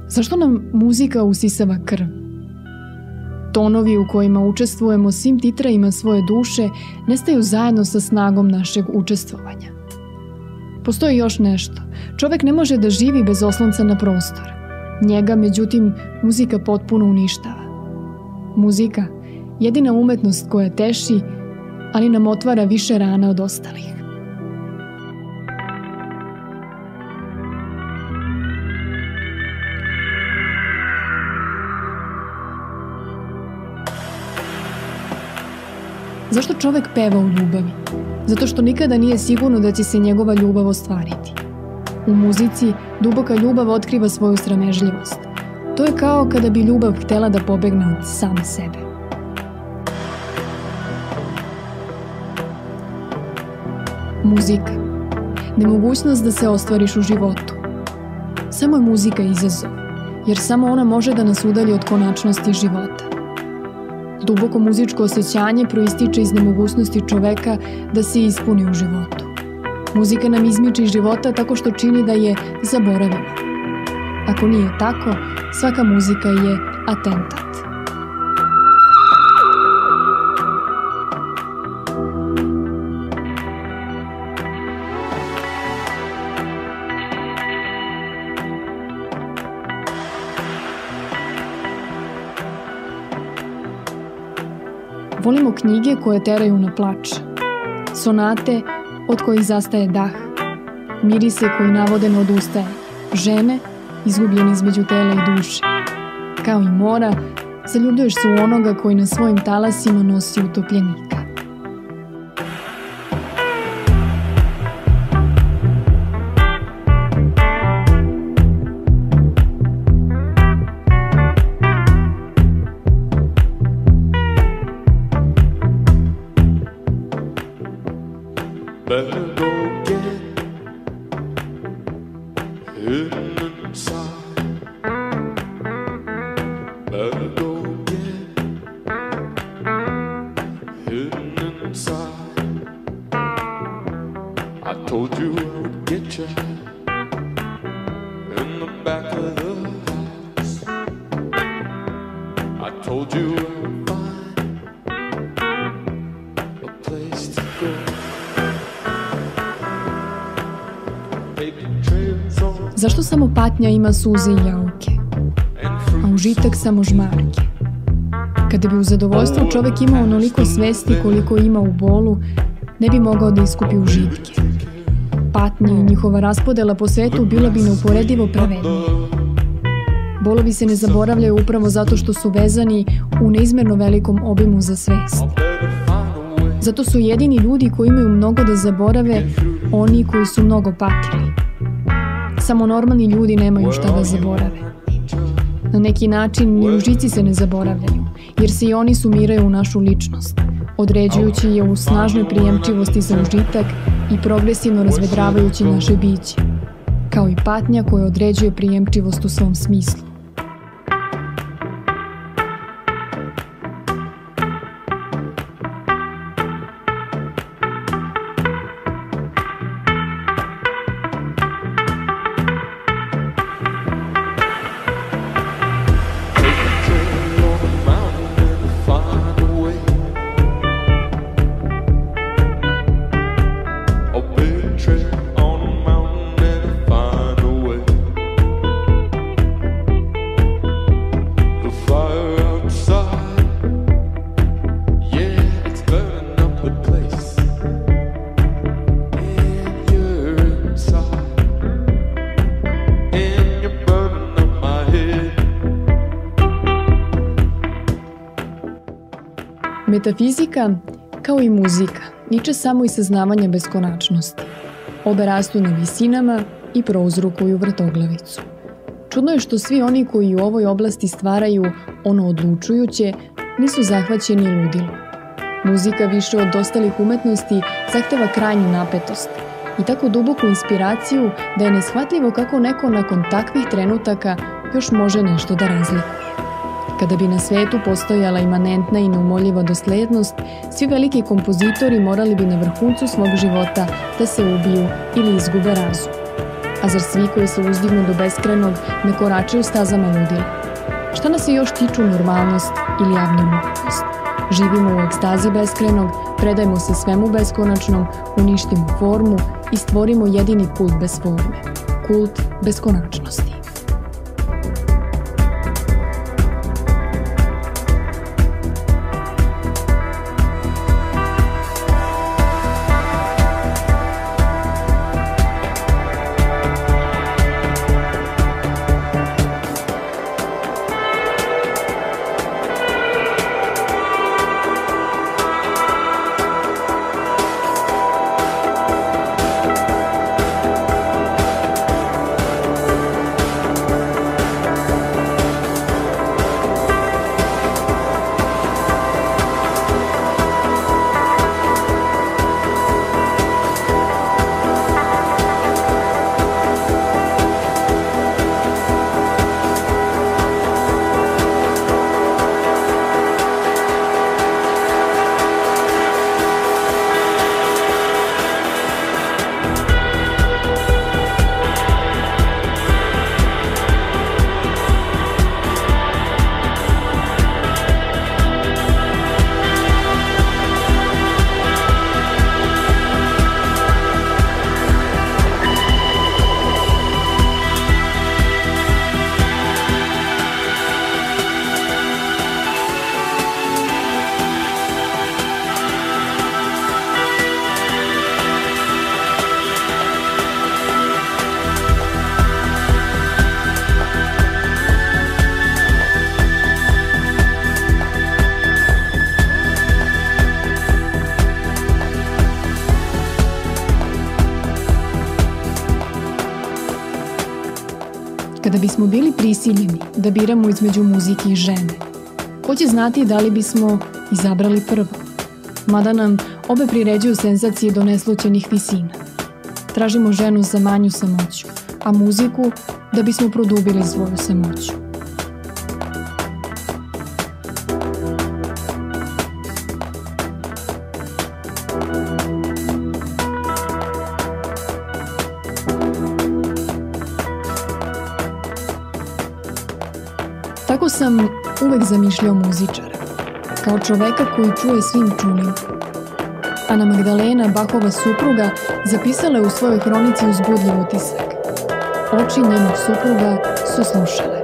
Zašto nam muzika usisava krv? Tonovi u kojima učestvujemo svim titrajima svoje duše nestaju zajedno sa snagom našeg učestvovanja. Postoji još nešto. Čovek ne može da živi bez oslonca na prostor. Njega, međutim, muzika potpuno uništava. Muzika, jedina umetnost koja teši, ali nam otvara više rana od ostalih. Zašto čovek peva u ljubavi? Zato što nikada nije sigurno da će se njegova ljubav ostvariti. U muzici duboka ljubav otkriva svoju sramežljivost. To je kao kada bi ljubav htela da pobegne od same sebe. Muzika. Nemogućnost da se ostvariš u životu. Samo je muzika izazov, jer samo ona može da nas udalji od konačnosti života. Duboko muzičko osjećanje proističe iz nemogućnosti čoveka da se ispuni u životu. Muzika nam izmiče iz života tako što čini da je zaboravimo. Ako nije tako, svaka muzika je atentat. Volimo knjige koje teraju na plač, sonate od kojih zastaje dah, mirise koji navode na odustajanje, žene izgubljene između tela i duše. Kao i mora, zaljubljuješ se u onoga koji na svojim talasima nosi utopljenika. Better go get hidden inside. Better go get hidden inside. I told you I would get you in the back of the house. I told you I would find a place to go. Zašto samo patnja ima suze i jauke, a užitak samo žmarke? Kada bi u zadovoljstvu čovek imao onoliko svesti koliko ima u bolu, ne bi mogao da iskupi užitke. Patnje i njihova raspodela po svetu bila bi neuporedivo pravednija. Bolovi se ne zaboravljaju upravo zato što su vezani u neizmerno velikom obimu za svest. Zato su jedini ljudi koji imaju mnogo da zaborave oni koji su mnogo patili. Samo normalni ljudi nemaju šta da zaborave. Na neki način ni užici se ne zaboravljaju, jer se i oni sumiraju u našu ličnost, određujući je u snažnoj prijemčivosti za užitak i progresivno razvedravajući naše biće, kao i patnja koja određuje prijemčivost u svom smislu. Metafizika, kao i muzika, niče samo iz saznavanja beskonačnosti. Obe rastu na visinama i prouzrokuju vrtoglavicu. Čudno je što svi oni koji u ovoj oblasti stvaraju ono odlučujuće, nisu zahvaćeni ludilom. Muzika više od ostalih umetnosti zahteva krajnju napetost i tako duboku inspiraciju da je neshvatljivo kako neko nakon takvih trenutaka još može nešto da razlikuje. Kada bi na svetu postojala imanentna i neumoljiva doslednost, svi veliki kompozitori morali bi na vrhuncu svog života da se ubiju ili izgube razum. A zar svi koji se uzdignu do beskrajnog ne koračaju stazama ludila? Šta nas se još tiču normalnost ili abnormalnost? Živimo u ekstazi beskrajnog, predajmo se svemu beskonačnom, uništimo formu i stvorimo jedini kult bez forme. Kult beskonačnosti. Kada bismo bili prisiljeni da biramo između muzike i žene, ko će znati da li bismo izabrali prvo? Mada nam obe priređuju senzacije do neslućenih visina. Tražimo ženu za manju samoću, a muziku da bismo produbili svoju samoću. Tako sam uvek zamišljao muzičara, kao čoveka koji čuje svim čulima. Ana Magdalena, Bachova supruga, zapisala je u svojoj hronici uzbudljiv utisak. Oči njenog supruga su slušale.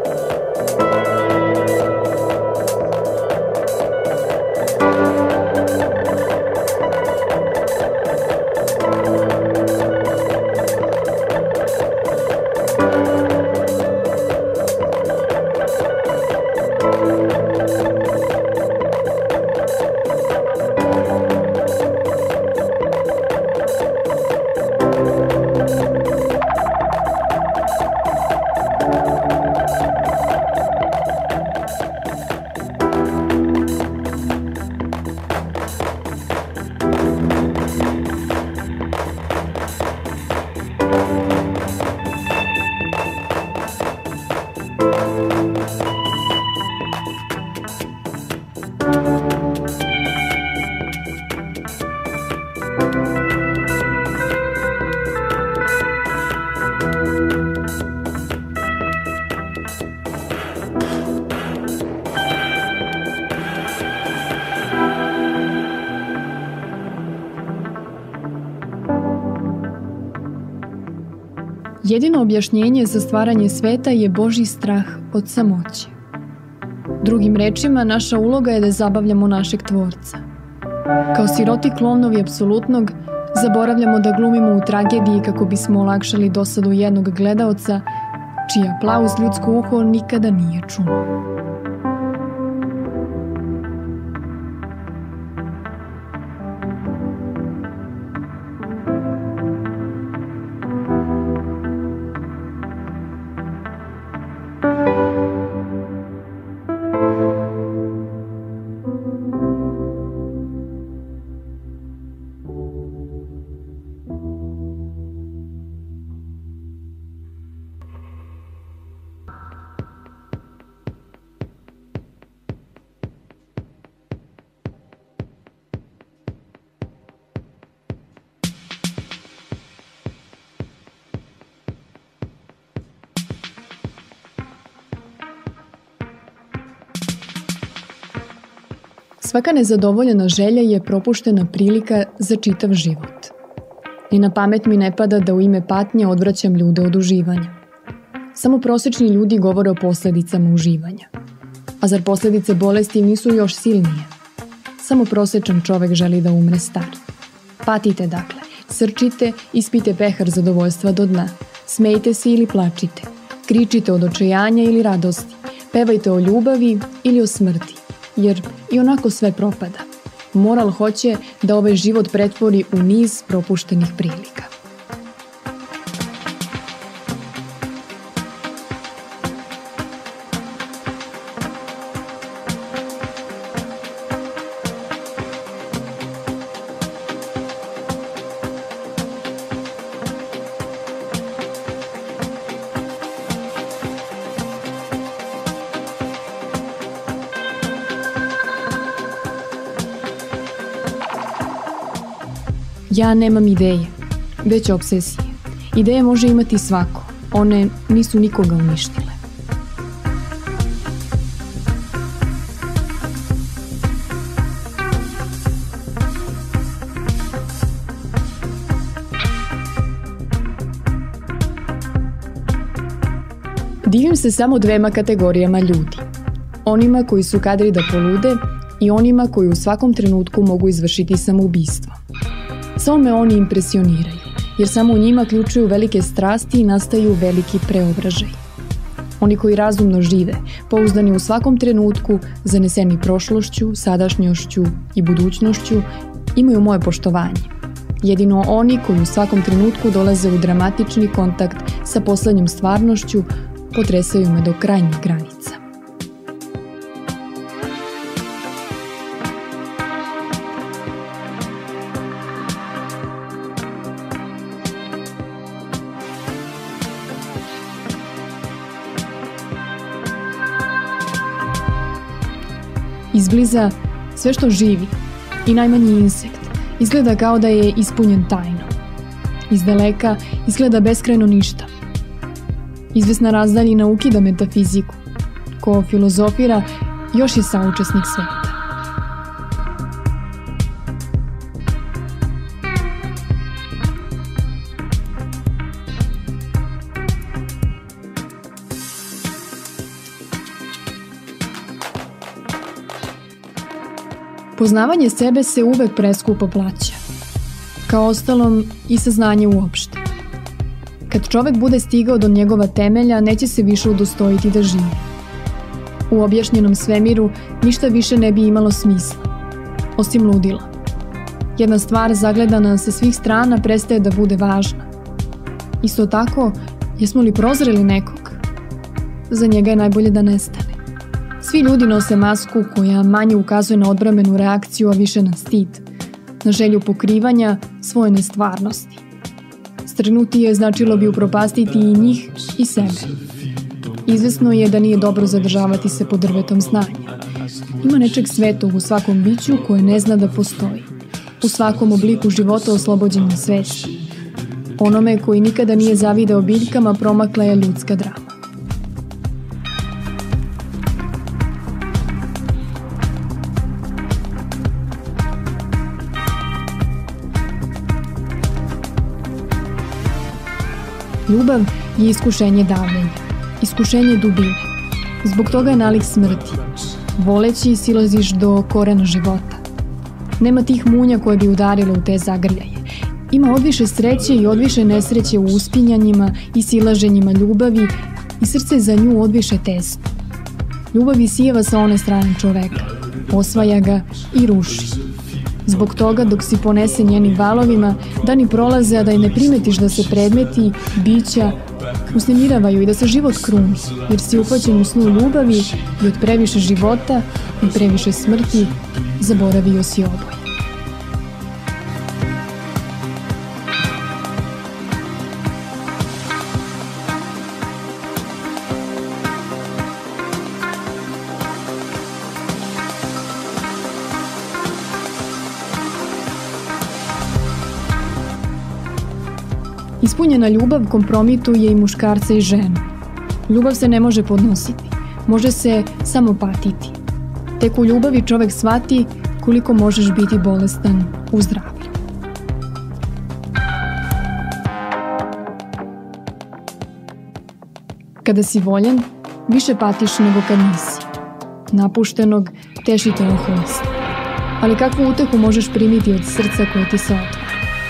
Jedino objašnjenje za stvaranje sveta je Božji strah od samoće. Drugim rečima, naša uloga je da zabavljamo našeg tvorca. Kao siroti klovnovi apsolutnog, zaboravljamo da glumimo u tragediji kako bismo olakšali dosadu jednog gledaoca, čiji aplauz ljudsko uho nikada nije čulo. Svaka nezadovoljena želja je propuštena prilika za čitav život. Ni na pamet mi ne pada da u ime patnje odvraćam ljude od uživanja. Samo prosečni ljudi govore o posledicama uživanja. A zar posledice bolesti nisu još silnije? Samo prosečan čovek želi da umre star. Patite dakle, srčite, ispite pehar zadovoljstva do dna. Smejte se ili plačite. Kričite od očajanja ili radosti. Pevajte o ljubavi ili o smrti. Jer i onako sve propada. Moral hoće da ovaj život pretvori u niz propuštenih prilika. Ja nemam ideje, već obsesije. Ideje može imati svako, one nisu nikoga uništile. Divim se samo dvema kategorijama ljudi. Onima koji su kadri da polude i onima koji u svakom trenutku mogu izvršiti samoubistvo. Samo me oni impresioniraju, jer samo u njima ključuju velike strasti i nastaju veliki preobražaj. Oni koji razumno žive, pouzdani u svakom trenutku, zaneseni prošlošću, sadašnjošću i budućnošću, imaju moje poštovanje. Jedino oni koji u svakom trenutku dolaze u dramatični kontakt sa poslednjom stvarnošću, potresaju me do krajnjih granica. Izbliza, sve što živi, i najmanji insekt, izgleda kao da je ispunjen tajnom. Izdaleka izgleda beskrajno ništa. Izvesna razdaljina ukida metafiziku. Ko filozofira, još je saučesnik sveta. Poznavanje sebe se uvek preskupo plaća. Kao ostalom i saznanje uopšte. Kad čovek bude stigao do njegova temelja, neće se više udostojiti da živi. U objašnjenom svemiru ništa više ne bi imalo smisla, osim ludila. Jedna stvar zagledana sa svih strana prestaje da bude važna. Isto tako, jesmo li prozreli nekog? Za njega je najbolje da nestane. Svi ljudi nose masku koja manje ukazuje na odbrambenu reakciju, a više na stid, na želju pokrivanja svoje nestvarnosti. Strnuti je značilo bi upropastiti i njih i sebe. Izvesno je da nije dobro zadržavati se pod drvetom znanja. Ima nečeg svetog u svakom biću koje ne zna da postoji. U svakom obliku života oslobođenja svesti. Onome koji nikada nije zavideo biljkama promakla je ljudska drama. Ljubav je iskušenje davljenja, iskušenje dubine. Zbog toga je nalik smrti. Voleći silaziš do korena života. Nema tih munja koje bi udarile u te zagrljaje. Ima odviše sreće i odviše nesreće u uspinjanjima i silaženjima ljubavi i srce za nju odviše tesno. Ljubav isijeva sa one strane čoveka, osvaja ga i ruši. Zbog toga, dok si ponese njenim valovima, dani prolaze, a da i ne primetiš da se predmeti, bića, uznemiravaju i da se život kruni, jer si uhvaćen u snu ljubavi i od previše života i previše smrti zaboravio si oboje. Ispunjena ljubav kompromituje i muškarca i ženu. Ljubav se ne može podnositi, može se samo patiti. Tek u ljubavi čovek shvati koliko možeš biti bolestan u zdravlju. Kada si voljen, više patiš nego kad nisi. Napuštenog teši te oholost. Ali kakvu utehu možeš primiti od srca koje ti se otvara?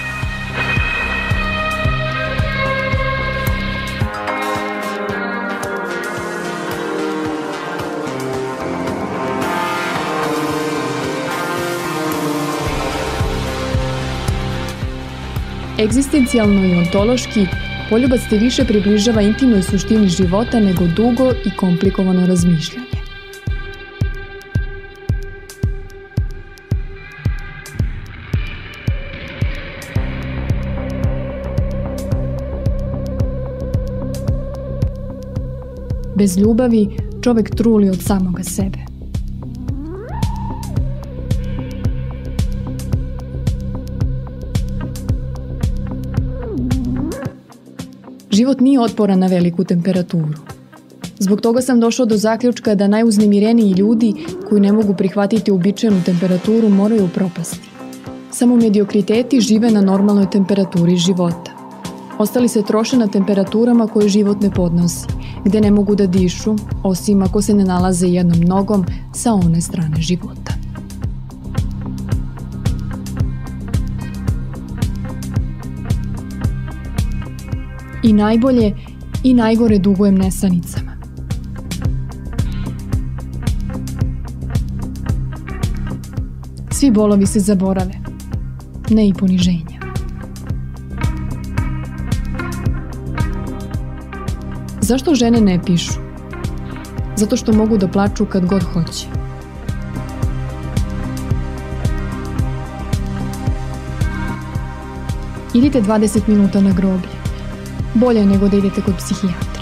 Egzistencijalno i ontološki, poljubac te više približava intimnoj suštini života nego dugo i komplikovano razmišljanje. Bez ljubavi čovek truli od samoga sebe. Život nije otporan na veliku temperaturu. Zbog toga sam došao do zaključka da najuznemireniji ljudi koji ne mogu prihvatiti uobičajenu temperaturu moraju propasti. Samo mediokriteti žive na normalnoj temperaturi života. Ostali se troše na temperaturama koje život ne podnosi, gde ne mogu da dišu, osim ako se ne nalaze jednom nogom sa one strane života. I najbolje i najgore dugujem nesanicama. Svi bolovi se zaborave, ne i poniženja. Zašto žene ne pišu? Zato što mogu da plaču kad god hoće. Idite 20 minuta na groblje. Bolje nego da idete kod psihijatra.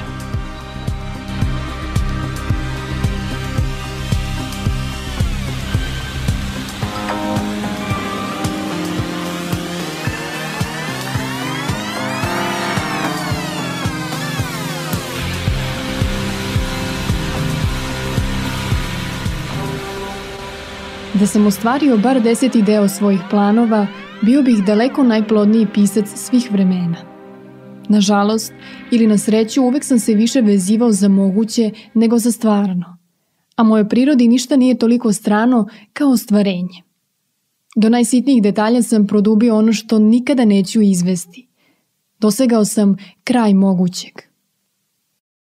Da sam ostvario bar 10. deo svojih planova, bio bih daleko najplodniji pisac svih vremena. Nažalost, ili na sreću, uvek sam se više vezivao za moguće nego za stvarno. A mojoj prirodi ništa nije toliko strano kao ostvarenje. Do najsitnijih detalja sam produbio ono što nikada neću izvesti. Dosegao sam kraj mogućeg.